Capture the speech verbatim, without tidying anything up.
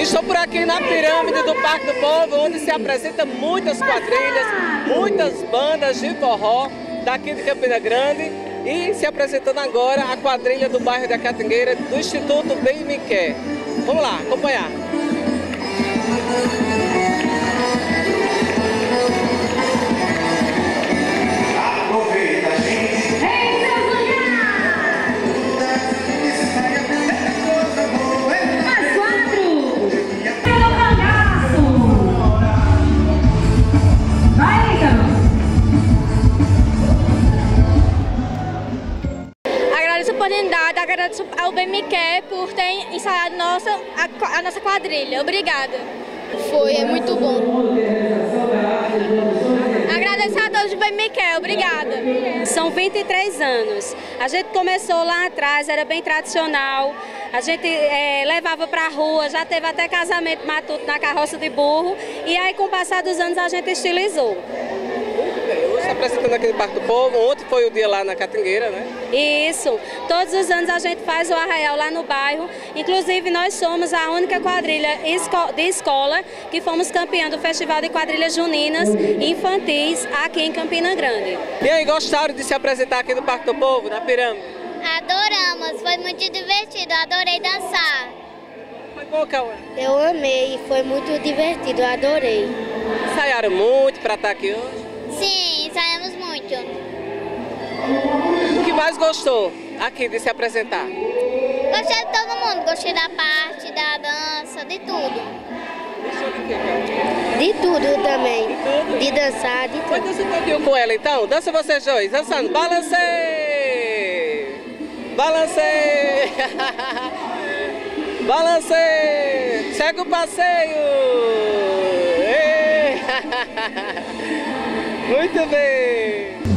Estou por aqui na pirâmide do Parque do Povo, onde se apresentam muitas quadrilhas, muitas bandas de forró daqui de Campina Grande e se apresentando agora a quadrilha do bairro da Catingueira do Instituto Bem Me Quer. Vamos lá, acompanhar. Oportunidade, agradeço ao Bem Me Quer por ter ensaiado nossa, a, a nossa quadrilha. Obrigada. Foi, é muito bom. Agradeço a todos do Bem Me Quer, obrigada. São vinte e três anos. A gente começou lá atrás, era bem tradicional. A gente é, levava para a rua, já teve até casamento matuto na carroça de burro. E aí, com o passar dos anos, a gente estilizou. Hoje está apresentando aqui no Parque do Povo, ontem foi o dia lá na Catingueira, né? Isso, todos os anos a gente faz o arraial lá no bairro, inclusive nós somos a única quadrilha de escola que fomos campeã do Festival de Quadrilhas Juninas Infantis aqui em Campina Grande. E aí, gostaram de se apresentar aqui no Parque do Povo, na pirâmide? Adoramos, foi muito divertido, adorei dançar. Foi bom, Cauã? Eu amei, foi muito divertido, adorei. Ensaiaram muito para estar aqui hoje? Sim, ensaiamos muito. O que mais gostou aqui de se apresentar? Gostei de todo mundo, gostei da parte, da dança, de tudo. Gostou de quê, Cauã? De tudo também, De tudo? de dançar, de Foi tudo. dança um pouquinho com ela então? Dança vocês dois, dançando. Balancei! Balancei! Balancei! Segue o passeio! Ei! Muito bem!